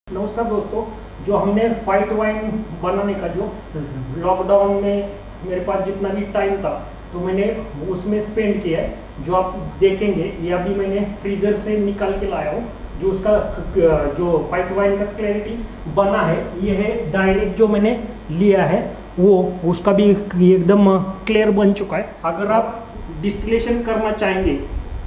नमस्कार दोस्तों, जो हमने फाइट वाइन बनाने का जो लॉकडाउन में मेरे पास जितना भी टाइम था तो मैंने उसमें स्पेंड किया है। जो आप देखेंगे ये अभी मैंने फ्रीज़र से निकाल के लाया हूँ। जो उसका जो फाइट वाइन का क्लैरिटी बना है ये है डायरेक्ट जो मैंने लिया है वो उसका भी एकदम क्लियर बन चुका है। अगर आप डिस्टिलेशन करना चाहेंगे,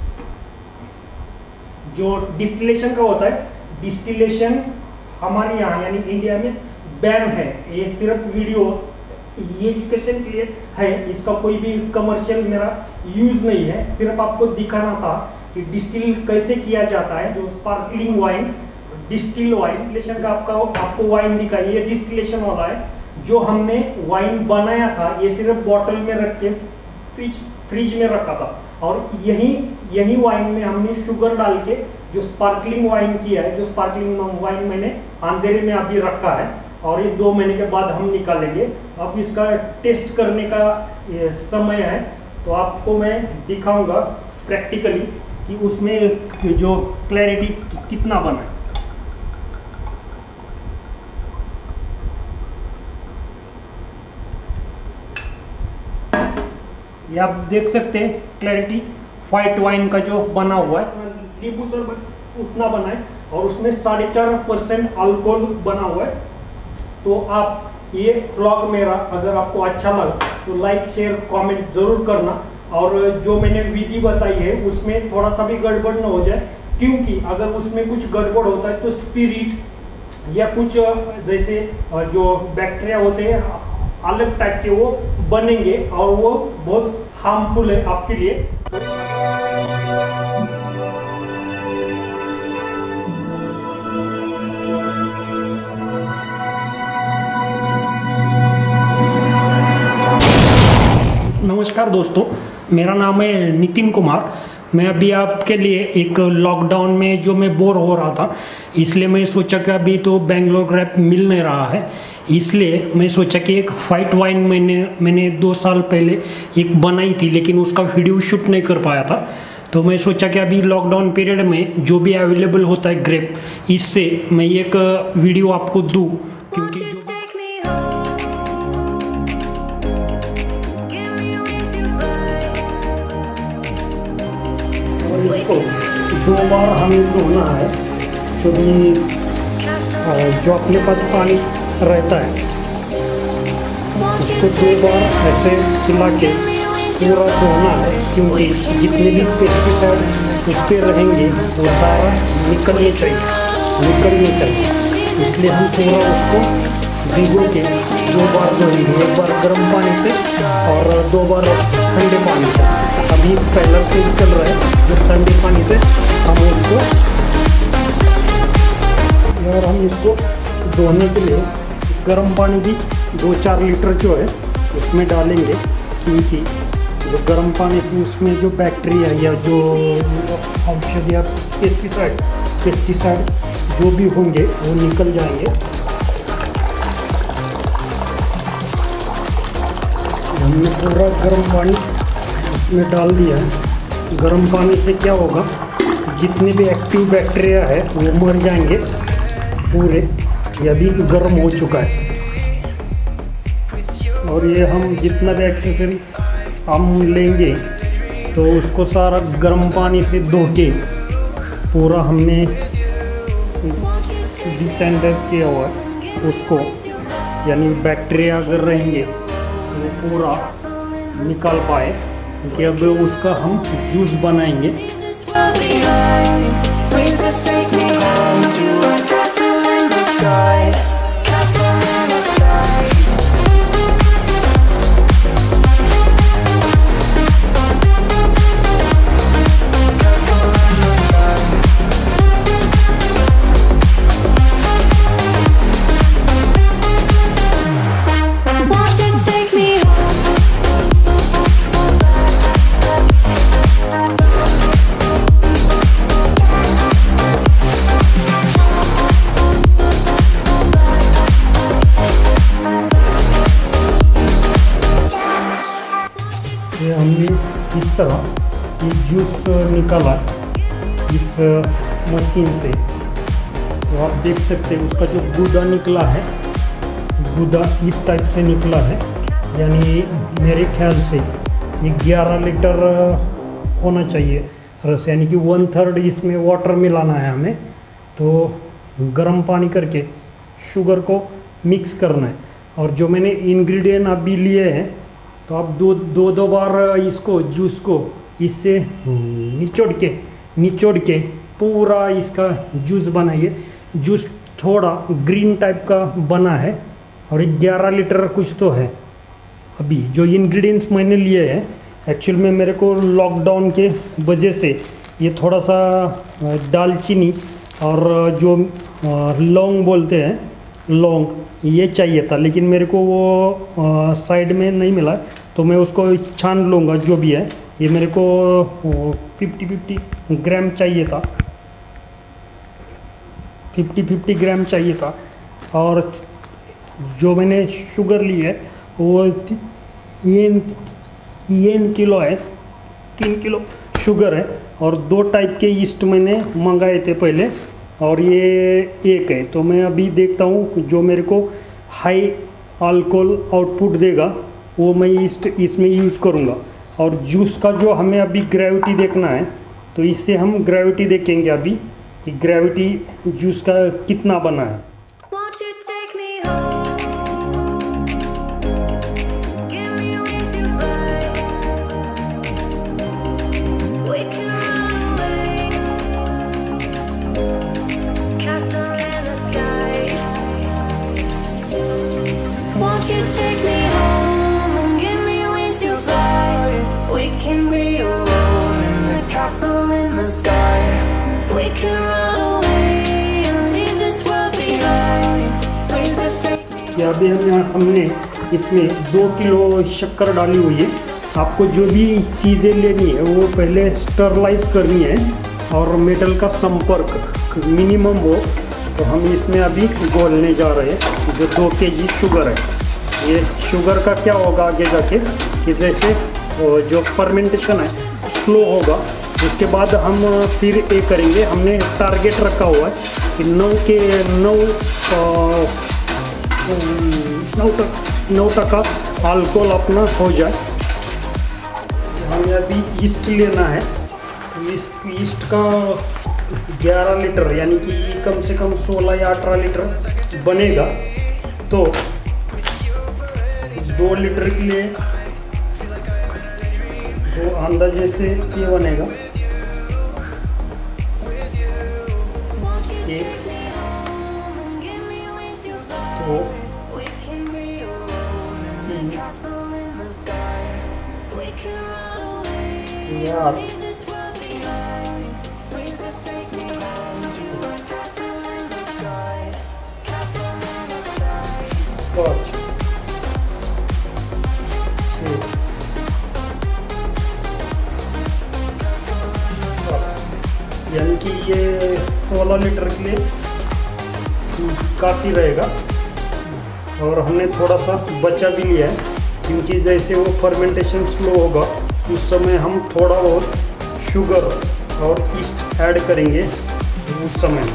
जो डिस्टिलेशन का होता है, डिस्टिलेशन हमारे यहाँ यानी इंडिया में बैन है। ये सिर्फ वीडियो एजुकेशन के लिए है, इसका कोई भी कमर्शियल मेरा यूज नहीं है। सिर्फ आपको दिखाना था कि डिस्टिल कैसे किया जाता है। जो sparkling wine, distil wine, distillation का आपको वाइन दिखा, ये डिस्टिलेशन वाला है। जो हमने वाइन बनाया था ये सिर्फ बॉटल में रख के फ्रिज में रखा था, और यही वाइन में हमने शुगर डाल के जो स्पार्कलिंग वाइन किया है। जो स्पार्कलिंग वाइन मैंने अंधेरे में अभी रखा है और ये 2 महीने के बाद हम निकालेंगे। अब इसका टेस्ट करने का समय है तो आपको मैं दिखाऊंगा प्रैक्टिकली कि उसमें जो क्लैरिटी कितना बना है। ये आप देख सकते हैं क्लैरिटी व्हाइट वाइन का जो बना हुआ है। नींबू शरबत उतना बना है और उसमें 4.5% अल्कोहल बना हुआ है। तो आप ये व्लॉग मेरा अगर आपको अच्छा लगा तो लाइक शेयर कमेंट जरूर करना। और जो मैंने विधि बताई है उसमें थोड़ा सा भी गड़बड़ ना हो जाए, क्योंकि अगर उसमें कुछ गड़बड़ होता है तो स्पिरिट या कुछ जैसे जो बैक्टीरिया होते हैं अलग टाइप के वो बनेंगे और वो बहुत हार्मफुल है आपके लिए। नमस्कार दोस्तों, मेरा नाम है नितिन कुमार। मैं अभी आपके लिए एक लॉकडाउन में जो मैं बोर हो रहा था, इसलिए मैं सोचा कि अभी तो बेंगलोर ग्रैप मिल नहीं रहा है, इसलिए मैं सोचा कि एक फाइट वाइन मैंने 2 साल पहले एक बनाई थी, लेकिन उसका वीडियो शूट नहीं कर पाया था। तो मैं सोचा कि अभी लॉकडाउन पीरियड में जो भी अवेलेबल होता है ग्रेप, इससे मैं एक वीडियो आपको दूँ, क्योंकि जो 2 बार हमें धोना है। जो भी जो अपने पास पानी रहता है उसको 2 बार ऐसे खिला के पूरा धोना है, क्योंकि जितने भी पेस्टिसाइड उस पर रहेंगे वो सारा निकलने चाहिए। इसलिए हम पूरा उसको भिगो के 2 बार धोएंगे, 1 बार गर्म पानी से और 2 बार ठंडे पानी से। अभी पहला स्टेज चल रहा है जो ठंडे पानी से हम उसको, और हम इसको धोने के लिए गर्म पानी भी 2-4 लीटर जो है उसमें डालेंगे, क्योंकि जो गर्म पानी से उसमें जो बैक्टीरिया या जो औषधि या पेस्टिसाइड जो भी होंगे वो निकल जाएंगे। हमने पूरा गर्म पानी उसमें डाल दिया है। गर्म पानी से क्या होगा, जितने भी एक्टिव बैक्टीरिया है वो मर जाएंगे पूरे, यदि गर्म हो चुका है। और ये हम जितना भी एक्सेसरी हम लेंगे तो उसको सारा गर्म पानी से धो के पूरा हमने डिसैनिटाइज किया हुआ है उसको, यानी बैक्टीरिया अगर रहेंगे वो पूरा निकाल पाए, क्योंकि अब उसका हम जूस बनाएंगे। हमने इस तरह ये जूस निकाला इस मशीन से, तो आप देख सकते हैं उसका जो गूदा निकला है, गूदा इस टाइप से निकला है, यानी मेरे ख्याल से ये 11 लीटर होना चाहिए रस, यानी कि 1/3 इसमें वाटर मिलाना है हमें। तो गर्म पानी करके शुगर को मिक्स करना है। और जो मैंने इंग्रेडिएंट अभी लिए हैं, तो आप दो बार इसको जूस को इससे निचोड़ के पूरा इसका जूस बनाइए। जूस थोड़ा ग्रीन टाइप का बना है और 11 लीटर कुछ तो है। अभी जो इंग्रेडिएंट्स मैंने लिए हैं, एक्चुअल में मेरे को लॉकडाउन के वजह से ये थोड़ा सा दालचीनी और जो लौंग बोलते हैं, लौंग, ये चाहिए था, लेकिन मेरे को वो साइड में नहीं मिला, तो मैं उसको छान लूँगा। जो भी है, ये मेरे को 50 ग्राम चाहिए था, 50 ग्राम चाहिए था। और जो मैंने शुगर ली है वो 3 किलो है, 3 किलो शुगर है। और 2 टाइप के ईस्ट मैंने मंगाए थे पहले, और ये एक है। तो मैं अभी देखता हूँ जो मेरे को हाई अल्कोहल आउटपुट देगा वो मैं ईस्ट इसमें यूज़ करूँगा। और जूस का जो हमें अभी ग्रेविटी देखना है, तो इससे हम ग्रेविटी देखेंगे अभी, ग्रेविटी जूस का कितना बना है। अभी हमने इसमें 2 किलो शक्कर डाली हुई है। आपको जो भी चीज़ें लेनी है वो पहले स्टरलाइज करनी है और मेटल का संपर्क मिनिमम हो। तो हम इसमें अभी घोलने जा रहे हैं जो 2 kg शुगर है। ये शुगर का क्या होगा आगे जाके कि जैसे जो फर्मेंटेशन है स्लो होगा, उसके बाद हम फिर ये करेंगे। हमने टारगेट रखा हुआ है कि 9% अल्कोहल अपना हो जाए। हमें अभी ईस्ट लेना है। इस ईस्ट का 11 लीटर यानी कि कम से कम 16 या 18 लीटर बनेगा। तो 2 लीटर के लिए तो अंदाजे से ये बनेगा 1, 2, 3, 4, 5, 6, 7, यानी कि ये 16 लीटर के लिए काफ़ी रहेगा। और हमने थोड़ा सा बचा भी लिया है, क्योंकि जैसे वो फर्मेंटेशन स्लो होगा उस समय हम थोड़ा और शुगर और ईस्ट ऐड करेंगे उस समय।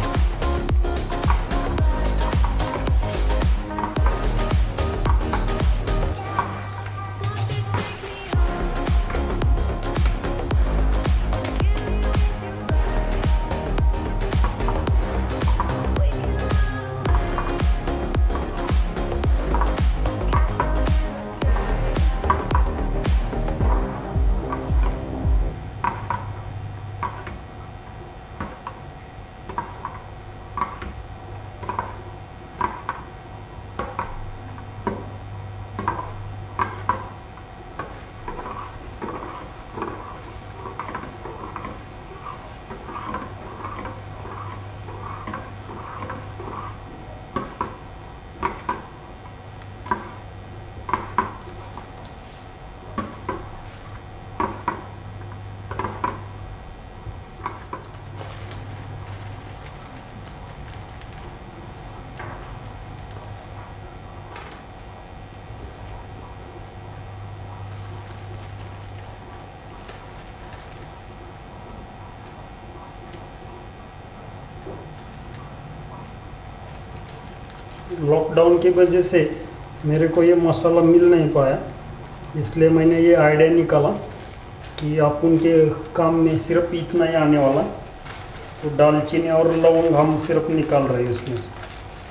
लॉकडाउन की वजह से मेरे को ये मसाला मिल नहीं पाया, इसलिए मैंने ये आइडिया निकाला कि अपन के काम में सिर्फ इतना ही आने वाला। तो दालचीनी और लौंग हम सिर्फ निकाल रहे हैं इसमें से।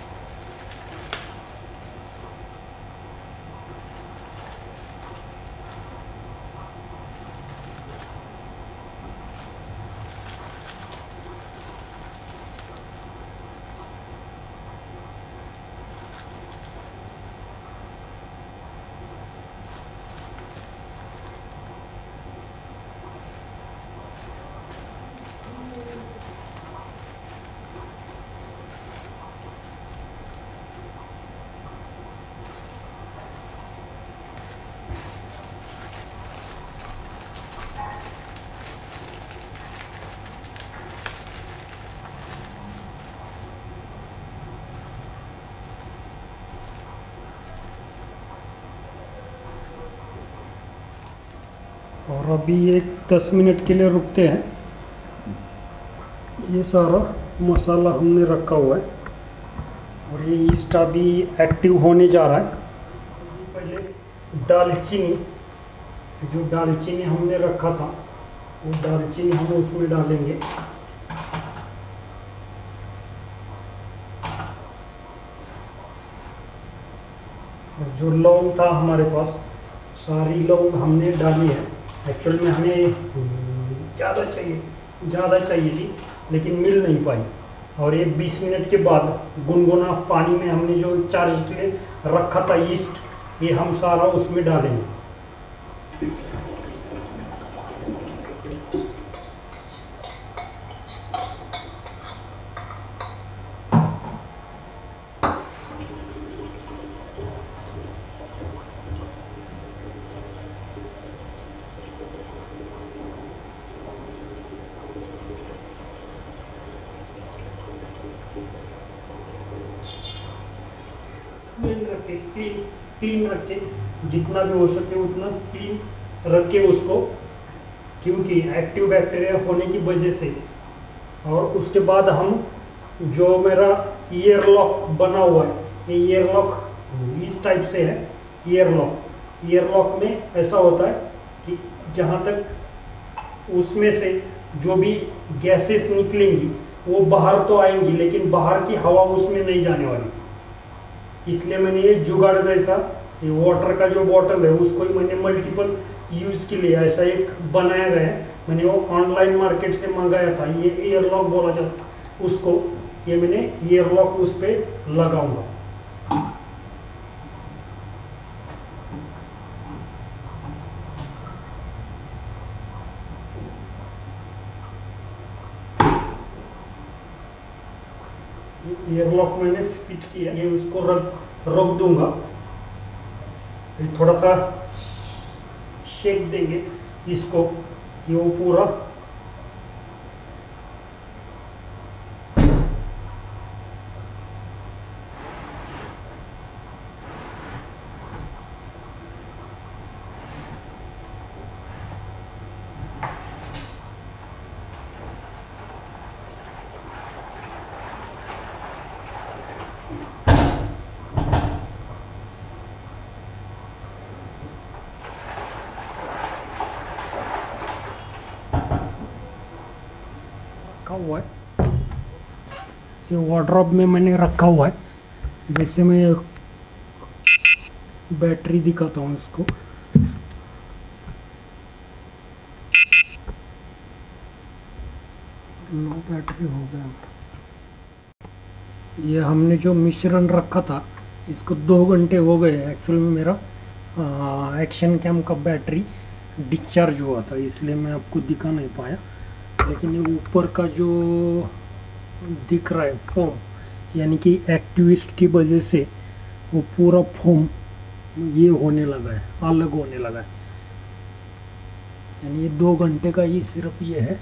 और अभी एक 10 मिनट के लिए रुकते हैं। ये सारा मसाला हमने रखा हुआ है और ये ईस्ट अभी एक्टिव होने जा रहा है। पहले दालचीनी, जो दालचीनी हमने रखा था वो दालचीनी हम उसमें डालेंगे। और जो लौंग था हमारे पास, सारी लौंग हमने डाली है। एक्चुअल में हमें ज़्यादा चाहिए थी लेकिन मिल नहीं पाई। और ये 20 मिनट के बाद गुनगुना पानी में हमने जो चार्ज के लिए रखा था ईस्ट, ये हम सारा उसमें डालेंगे। क्लीन रखे, जितना भी हो सके उतना क्लीन रखे उसको, क्योंकि एक्टिव बैक्टीरिया होने की वजह से। और उसके बाद हम जो मेरा ईयर लॉक बना हुआ है, ये ईयर लॉक इस टाइप से है। ईयर लॉक में ऐसा होता है कि जहाँ तक उसमें से जो भी गैसेस निकलेंगी वो बाहर तो आएंगी, लेकिन बाहर की हवा उसमें नहीं जाने वाली। इसलिए मैंने ये जुगाड़ जैसा, ये वाटर का जो बॉटल है उसको ही मैंने मल्टीपल यूज़ के लिए ऐसा एक बनाया गया है। मैंने वो ऑनलाइन मार्केट से मंगाया था, ये ईयर लॉक बोला जाता उसको। ये मैंने ईयर लॉक उस पर लगाऊंगा। ईयर लॉक मैंने फिट किया, ये उसको रख दूंगा। थोड़ा सा शेक देंगे इसको, ये वो पूरा रखा हुआ है। ये वार्डरोब में मैंने रखा हुआ है। जैसे मैं बैटरी दिखाता हूँ इसको। लो बैटरी हो गया। ये हमने जो मिश्रण रखा था इसको 2 घंटे हो गए। एक्चुअल में मेरा एक्शन कैम का बैटरी डिस्चार्ज हुआ था, इसलिए मैं आपको दिखा नहीं पाया। लेकिन ये ऊपर का जो दिख रहा है फोम, यानी कि एक्टिविस्ट की वजह से वो पूरा फोम ये होने लगा है, अलग होने लगा है। यानी ये 2 घंटे का ही सिर्फ ये है।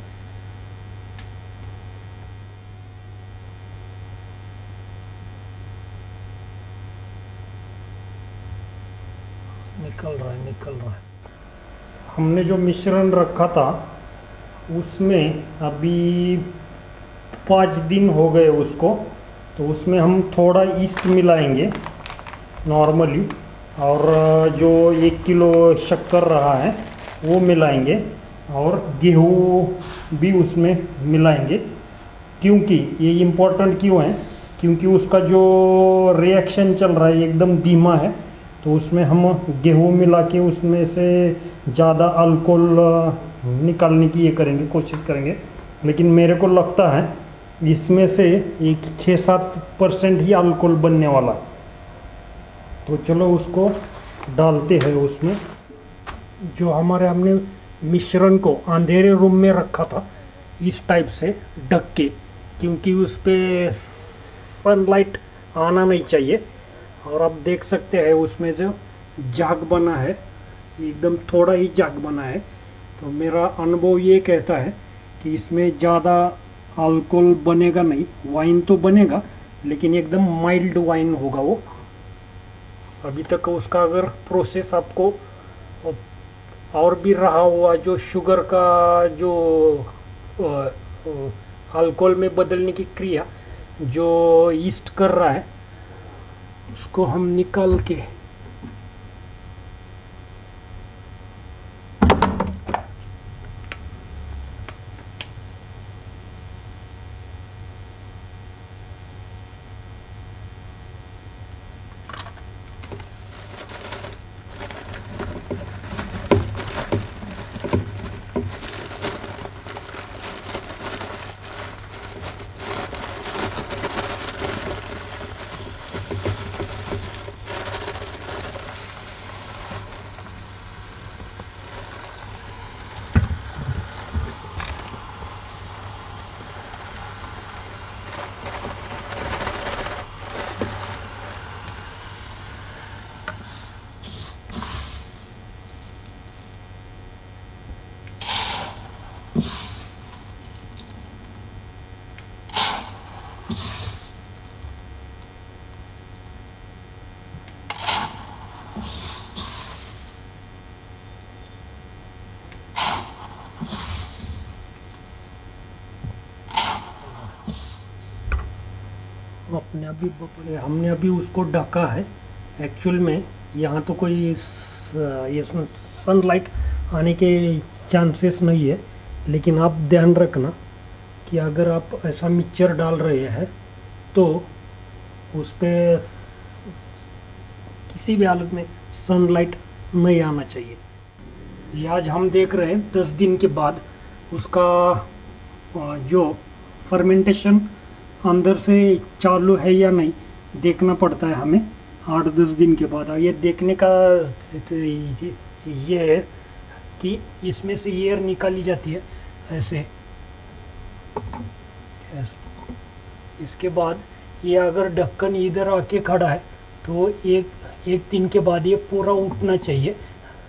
निकल रहा है। हमने जो मिश्रण रखा था उसमें अभी 5 दिन हो गए उसको, तो उसमें हम थोड़ा ईस्ट मिलाएंगे नॉर्मली, और जो 1 किलो शक्कर रहा है वो मिलाएंगे, और गेहूँ भी उसमें मिलाएंगे। क्योंकि ये इम्पोर्टेंट क्यों है, क्योंकि उसका जो रिएक्शन चल रहा है एकदम धीमा है, तो उसमें हम गेहूँ मिला के उसमें से ज़्यादा अल्कोहल निकालने की ये करेंगे, कोशिश करेंगे। लेकिन मेरे को लगता है इसमें से एक 6-7% ही अल्कोहल बनने वाला। तो चलो उसको डालते हैं उसमें। जो हमारे हमने मिश्रण को अंधेरे रूम में रखा था इस टाइप से ढक के, क्योंकि उस पर सनलाइट आना नहीं चाहिए। और आप देख सकते हैं उसमें जो झाग बना है, एकदम थोड़ा ही झाग बना है। तो मेरा अनुभव ये कहता है कि इसमें ज़्यादा अल्कोहल बनेगा नहीं, वाइन तो बनेगा लेकिन एकदम माइल्ड वाइन होगा वो। अभी तक उसका अगर प्रोसेस आपको और भी रहा हुआ, जो शुगर का जो अल्कोहल में बदलने की क्रिया जो ईस्ट कर रहा है, उसको हम निकाल के हमने अभी उसको ढका है। एक्चुअल में यहाँ तो कोई ये सनलाइट आने के चांसेस नहीं है, लेकिन आप ध्यान रखना कि अगर आप ऐसा मिक्सचर डाल रहे हैं तो उस पर किसी भी हालत में सनलाइट नहीं आना चाहिए। ये आज हम देख रहे हैं 10 दिन के बाद उसका जो फर्मेंटेशन अंदर से चालू है या नहीं देखना पड़ता है हमें 8-10 दिन के बाद। ये देखने का ये है कि इसमें से एयर निकाली जाती है ऐसे। इसके बाद ये अगर ढक्कन इधर आके खड़ा है तो एक दिन के बाद ये पूरा उठना चाहिए।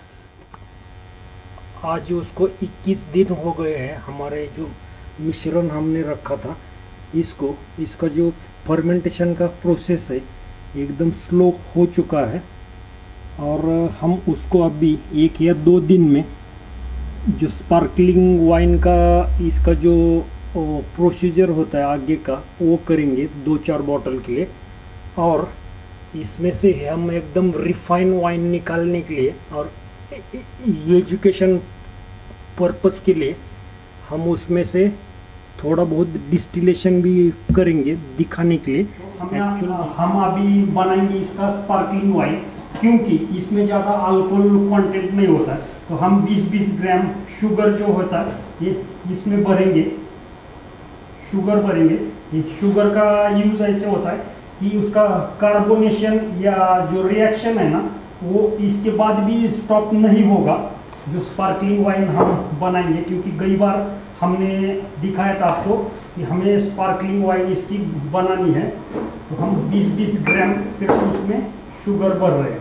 आज उसको 21 दिन हो गए हैं। हमारे जो मिश्रण हमने रखा था इसका जो फर्मेंटेशन का प्रोसेस है एकदम स्लो हो चुका है, और हम उसको अभी 1 या 2 दिन में जो स्पार्कलिंग वाइन का इसका जो प्रोसीजर होता है आगे का वो करेंगे 2-4 बॉटल के लिए। और इसमें से हम एकदम रिफाइन वाइन निकालने के लिए और एजुकेशन पर्पस के लिए हम उसमें से थोड़ा बहुत डिस्टिलेशन भी करेंगे दिखाने के लिए। हम अभी बनाएंगे इसका स्पार्कलिंग वाइन, क्योंकि इसमें ज़्यादा अल्कोहल कंटेंट नहीं होता है। तो हम 20-20 ग्राम शुगर जो होता है ये इसमें भरेंगे, शुगर भरेंगे। ये शुगर का यूज़ ऐसे होता है कि उसका कार्बोनेशन या जो रिएक्शन है ना वो इसके बाद भी स्टॉप नहीं होगा जो स्पार्कलिंग वाइन हम बनाएंगे। क्योंकि कई बार हमने दिखाया था आपको कि हमें स्पार्कलिंग वाइन इसकी बनानी है, तो हम 20-20 ग्राम सिर्फ उसमें शुगर भर रहे हैं।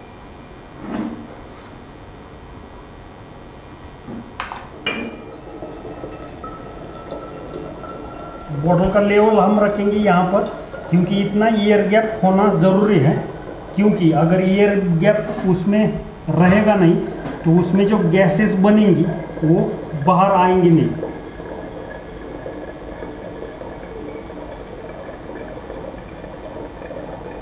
बॉटल का लेवल हम रखेंगे यहाँ पर, क्योंकि इतना एयर गैप होना ज़रूरी है। क्योंकि अगर एयर गैप उसमें रहेगा नहीं तो उसमें जो गैसेस बनेंगी वो बाहर आएंगी नहीं।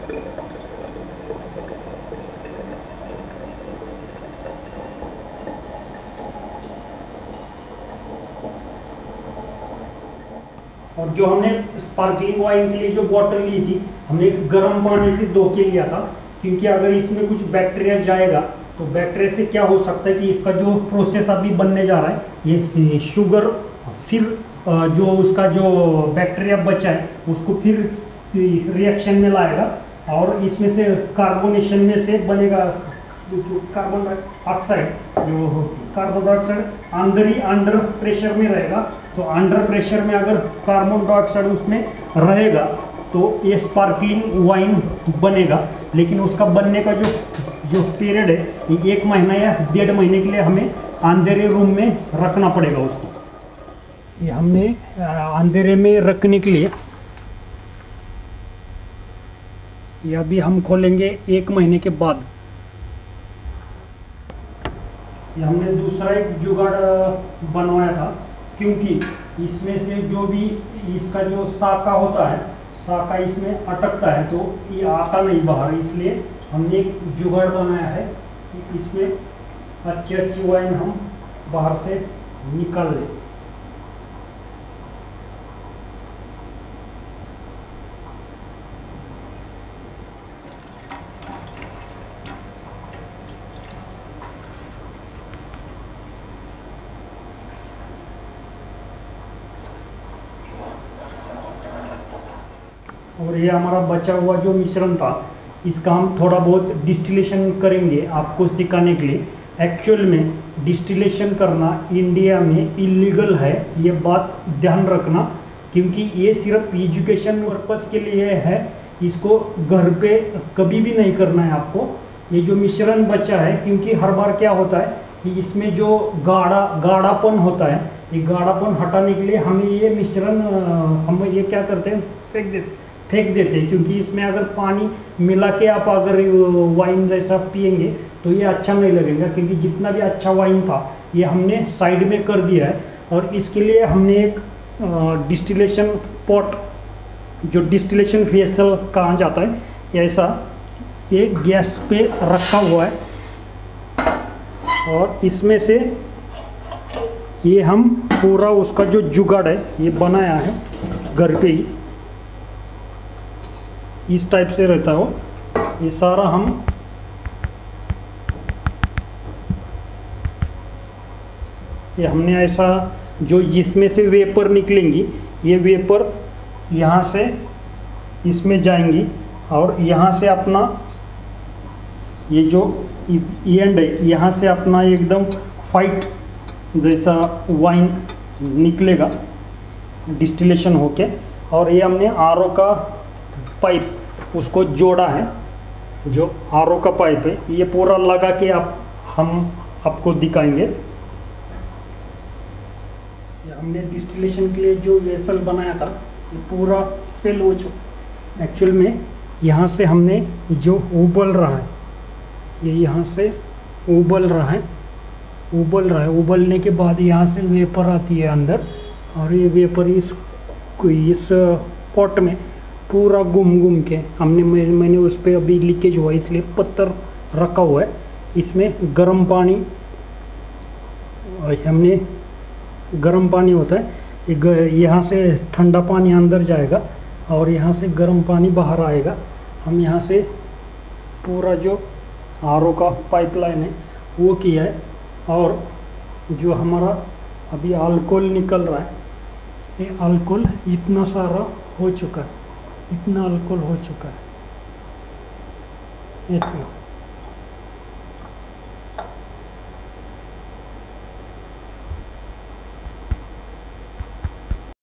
और जो हमने स्पार्कलिंग वाइन के लिए जो बॉटल ली थी, हमने एक गर्म पानी से धो के लिया था, क्योंकि अगर इसमें कुछ बैक्टीरिया जाएगा तो बैक्टीरिया से क्या हो सकता है कि इसका जो प्रोसेस अभी बनने जा रहा है, ये शुगर फिर जो उसका जो बैक्टीरिया बचा है उसको फिर रिएक्शन में लाएगा और इसमें से कार्बोनेशन में से बनेगा जो कार्बन डाइऑक्साइड, जो कार्बन डाइऑक्साइड अंदर ही अंडर प्रेशर में रहेगा। तो अंडर प्रेशर में अगर कार्बन डाइऑक्साइड उसमें रहेगा तो ये स्पार्कलिंग वाइन बनेगा। लेकिन उसका बनने का जो पीरियड है, ये 1 महीना या 1.5 महीने के लिए हमें अंधेरे रूम में रखना पड़ेगा उसको। ये हमने अंधेरे में रखने के लिए ये अभी हम खोलेंगे 1 महीने के बाद। ये हमने दूसरा एक जुगाड़ बनवाया था, क्योंकि इसमें से जो भी इसका जो साका होता है, साका इसमें अटकता है तो ये आता नहीं बाहर, इसलिए हमने एक जुगाड़ बनाया है कि इसमें अच्छी वाइन हम बाहर से निकाल लें। और ये हमारा बचा हुआ जो मिश्रण था, इसका हम थोड़ा बहुत डिस्टिलेशन करेंगे आपको सिखाने के लिए। एक्चुअल में डिस्टिलेशन करना इंडिया में इलीगल है, ये बात ध्यान रखना, क्योंकि ये सिर्फ एजुकेशन पर्पज़ के लिए है। इसको घर पे कभी भी नहीं करना है आपको। ये जो मिश्रण बचा है, क्योंकि हर बार क्या होता है कि इसमें जो गाढ़ापन होता है, ये गाढ़ापन हटाने के लिए हमें ये मिश्रण हम ये क्या करते हैं, फेंक देते हैं। क्योंकि इसमें अगर पानी मिला के आप अगर वाइन जैसा पिएंगे तो ये अच्छा नहीं लगेगा, क्योंकि जितना भी अच्छा वाइन था ये हमने साइड में कर दिया है। और इसके लिए हमने एक डिस्टिलेशन पॉट, जो डिस्टिलेशन वेसल कहा जाता है, ऐसा ये गैस पे रखा हुआ है और इसमें से ये हम पूरा उसका जो जुगाड़ है ये बनाया है घर पे ही, इस टाइप से रहता है वो। ये सारा हम ये हमने ऐसा जो जिसमें से वेपर निकलेंगी, ये वेपर यहाँ से इसमें जाएंगी और यहाँ से अपना ये जो एंड है, यहाँ से अपना एकदम वाइट जैसा वाइन निकलेगा डिस्टिलेशन होके। और ये हमने आरओ का पाइप उसको जोड़ा है, जो आरओ का पाइप है, ये पूरा लगा के हम आपको दिखाएंगे। ये हमने डिस्टिलेशन के लिए जो वेसल बनाया था ये पूरा फिल हो चुका। एक्चुअल में यहाँ से हमने जो उबल रहा है, ये यहाँ से उबल रहा है, उबलने के बाद यहाँ से वेपर आती है अंदर, और ये वेपर इस पॉट में पूरा घूम के मैंने उस पर अभी लीकेज हुआ इसलिए पत्थर रखा हुआ है। इसमें गर्म पानी, हमने गर्म पानी होता है, यहाँ से ठंडा पानी अंदर जाएगा और यहाँ से गर्म पानी बाहर आएगा। हम यहाँ से पूरा जो आरओ का पाइपलाइन है वो किया है। और जो हमारा अभी अल्कोहल निकल रहा है, ये अल्कोहल इतना सारा हो चुका है, इतना अल्कोहल हो चुका है, इतना।